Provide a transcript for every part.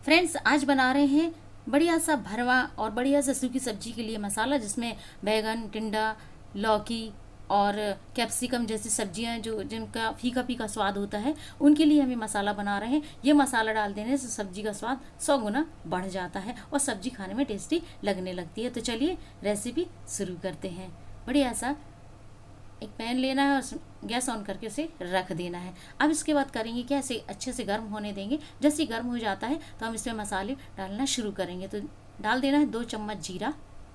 Friends, आज बना रहे हैं बढ़िया सा भरवा और बढ़िया सा सूखी सब्जी के लिए मसाला, जिसमें बैगन, टिंडा, लौकी और कैप्सिकम जैसी सब्जियां जो जिनका फीका फीका स्वाद होता है, उनके लिए हमें मसाला बना रहे हैं। ये मसाला डाल देने से सब्जी का स्वाद 100 गुना बढ़ जाता है और सब्जी खाने में टेस्टी लगने लगती है। तो चलिए रेसिपी शुरू करते हैं। बढ़िया सा एक पैन लेना है और गैस ऑन करके उसे रख देना है। अब इसके बाद करेंगे क्या, इसे अच्छे से गर्म होने देंगे। जैसे ही गर्म हो जाता है तो हम इसमें मसाले डालना शुरू करेंगे। तो डाल देना है 2 चम्मच जीरा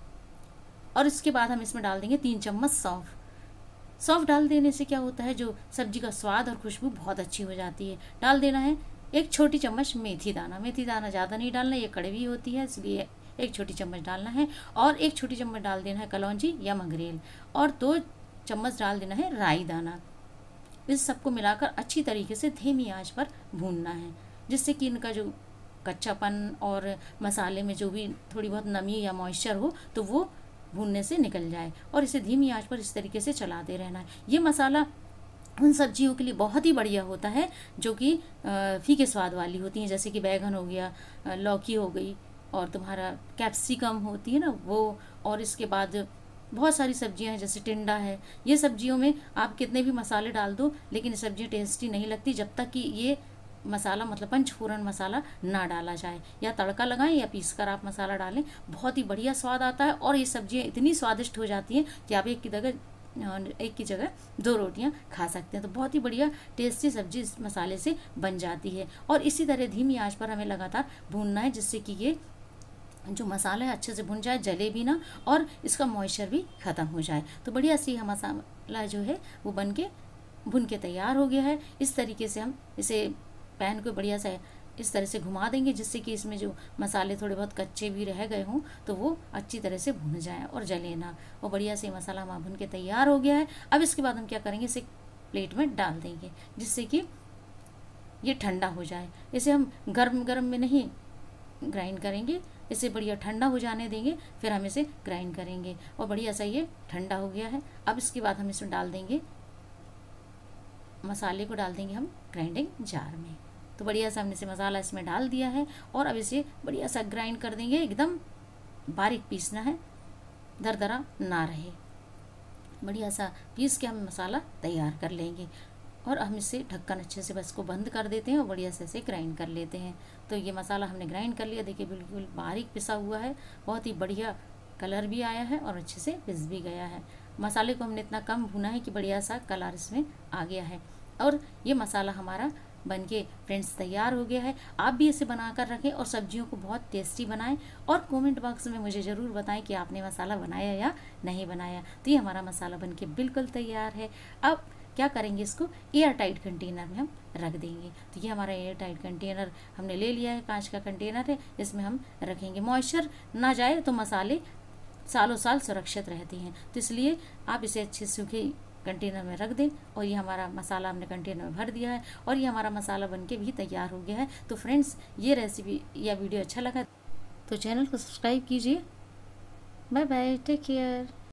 और इसके बाद हम इसमें डाल देंगे 3 चम्मच सौंफ। सौंफ डाल देने से क्या होता है, जो सब्जी का स्वाद और खुशबू बहुत अच्छी हो जाती है। डाल देना है 1 छोटी चम्मच मेथी दाना। मेथी दाना ज़्यादा नहीं डालना, ये कड़वी होती है, इसलिए 1 छोटी चम्मच डालना है। और 1 छोटी चम्मच डाल देना है कलौंजी या मंगरेल और 2 चम्मच डाल देना है राई दाना। इस सबको मिलाकर अच्छी तरीके से धीमी आंच पर भूनना है, जिससे कि इनका जो कच्चापन और मसाले में जो भी थोड़ी बहुत नमी या मॉइस्चर हो तो वो भूनने से निकल जाए। और इसे धीमी आंच पर इस तरीके से चलाते रहना है। ये मसाला उन सब्जियों के लिए बहुत ही बढ़िया होता है जो कि फीके स्वाद वाली होती हैं, जैसे कि बैगन हो गया, लौकी हो गई और तुम्हारा कैप्सिकम होती है ना वो, और इसके बाद बहुत सारी सब्जियां हैं जैसे टिंडा है। ये सब्जियों में आप कितने भी मसाले डाल दो, लेकिन सब्जियां टेस्टी नहीं लगती जब तक कि ये मसाला मतलब पंचफोरन मसाला ना डाला जाए, या तड़का लगाएं या पीस कर आप मसाला डालें। बहुत ही बढ़िया स्वाद आता है और ये सब्जियां इतनी स्वादिष्ट हो जाती हैं कि आप एक की जगह 2 रोटियां खा सकते हैं। तो बहुत ही बढ़िया टेस्टी सब्जी इस मसाले से बन जाती है। और इसी तरह धीमी आंच पर हमें लगातार भूनना है, जिससे कि ये जो मसाला है अच्छे से भुन जाए, जले भी ना और इसका मॉइस्चर भी ख़त्म हो जाए। तो बढ़िया सी यह मसाला जो है वो बन के भुन के तैयार हो गया है। इस तरीके से हम इसे पैन को बढ़िया सा इस तरह से घुमा देंगे, जिससे कि इसमें जो मसाले थोड़े बहुत कच्चे भी रह गए हों तो वो अच्छी तरह से भुन जाएं और जले ना। और बढ़िया से मसाला हमारा भुन के तैयार हो गया है। अब इसके बाद हम क्या करेंगे, इसे प्लेट में डाल देंगे, जिससे कि ये ठंडा हो जाए। इसे हम गर्म गर्म में नहीं ग्राइंड करेंगे, इसे बढ़िया ठंडा हो जाने देंगे, फिर हम इसे ग्राइंड करेंगे। और बढ़िया सा ये ठंडा हो गया है। अब इसके बाद हम इसमें डाल देंगे मसाले को, डाल देंगे हम ग्राइंडिंग जार में। तो बढ़िया सा हमने इसे मसाला इसमें डाल दिया है और अब इसे बढ़िया सा ग्राइंड कर देंगे। एकदम बारीक पीसना है, दरदरा ना रहे। बढ़िया सा पीस के हम मसाला तैयार कर लेंगे और हम इसे ढक्कन अच्छे से बस को बंद कर देते हैं और बढ़िया से इसे ग्राइंड कर लेते हैं। तो ये मसाला हमने ग्राइंड कर लिया, देखिए बिल्कुल बारीक पिसा हुआ है, बहुत ही बढ़िया कलर भी आया है और अच्छे से पिस भी गया है। मसाले को हमने इतना कम भुना है कि बढ़िया सा कलर इसमें आ गया है। और ये मसाला हमारा बनके फ्रेंड्स तैयार हो गया है। आप भी इसे बनाकर रखें और सब्जियों को बहुत टेस्टी बनाएं और कमेंट बॉक्स में मुझे ज़रूर बताएं कि आपने मसाला बनाया या नहीं बनाया। तो ये हमारा मसाला बनके बिल्कुल तैयार है। अब क्या करेंगे, इसको एयर टाइट कंटेनर में हम रख देंगे। तो ये हमारा एयर टाइट कंटेनर हमने ले लिया है, कांच का कंटेनर है, इसमें हम रखेंगे। मॉइस्चर ना जाए तो मसाले सालों साल सुरक्षित रहते हैं, तो इसलिए आप इसे अच्छे सूखे कंटेनर में रख दें। और ये हमारा मसाला हमने कंटेनर में भर दिया है और ये हमारा मसाला बनके भी तैयार हो गया है। तो फ्रेंड्स, ये रेसिपी या वीडियो अच्छा लगा तो चैनल को सब्सक्राइब कीजिए। Bye bye, take care.